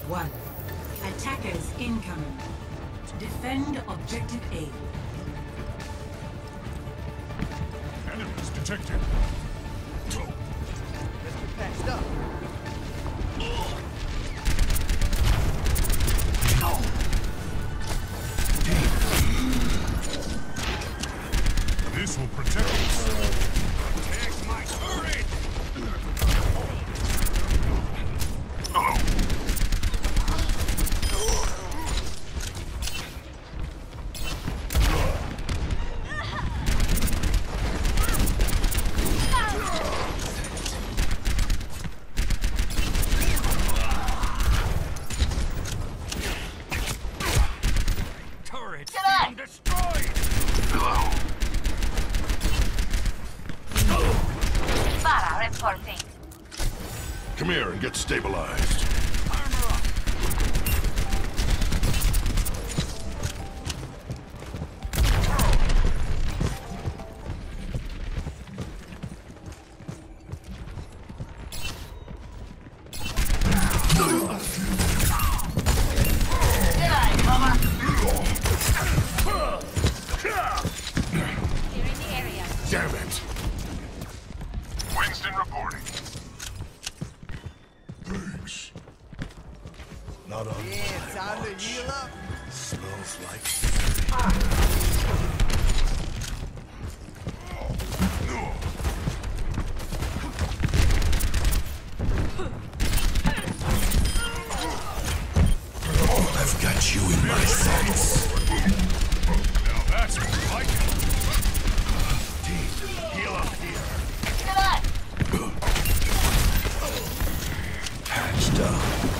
1. Attackers incoming. Defend objective A. Enemies detected. Let's get patched up. This will protect us. Take my turret! Turret being destroyed! Vara reporting. Come here and get stabilized. Armor up! Clearing the area. Damn it! Winston reporting. Thanks. Not on Yeah, time to heal up. Smells like... I've got you in my sights. Now that's more like it. Team, heal up here. Patched up.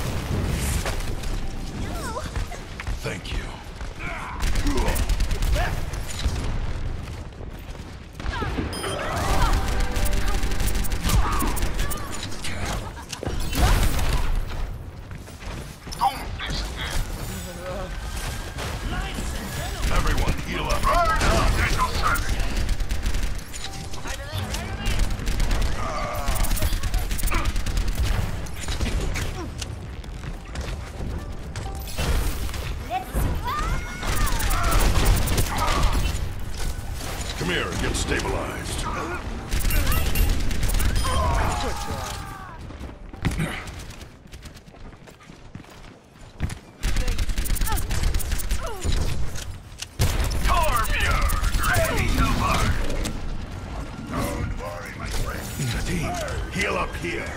Thank you. Everyone heal up. Come here and get stabilized. Don't worry, my friend. Team, heal up here.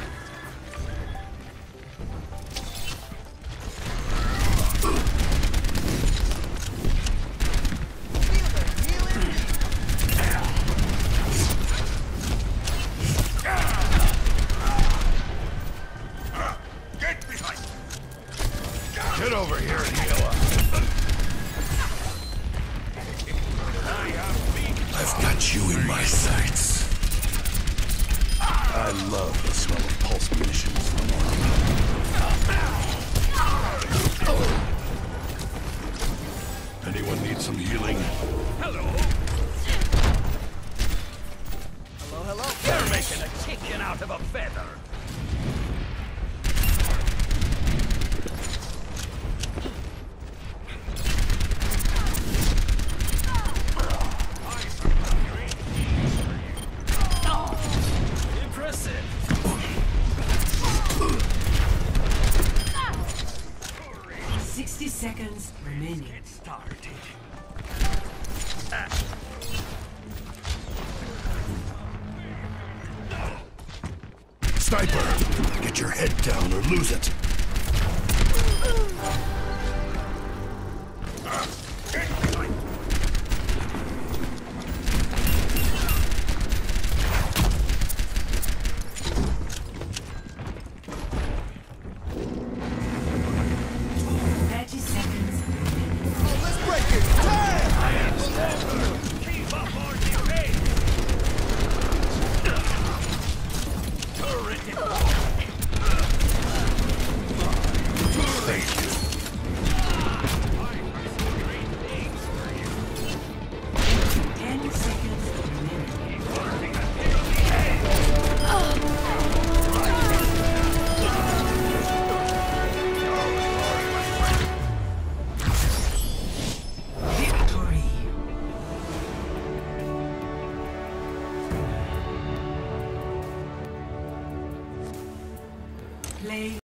Get behind! Get over here and heal up. I've got you in my sights. I love the smell of pulse munitions. Anyone need some healing? Hello! Hello, hello. They're making a chicken out of a feather! Impressive! 60 seconds remaining. Get started. Sniper! Get your head down or lose it. Oh, let's break it. Time! Keep up on your pace! Turret deployed! Thank you. Play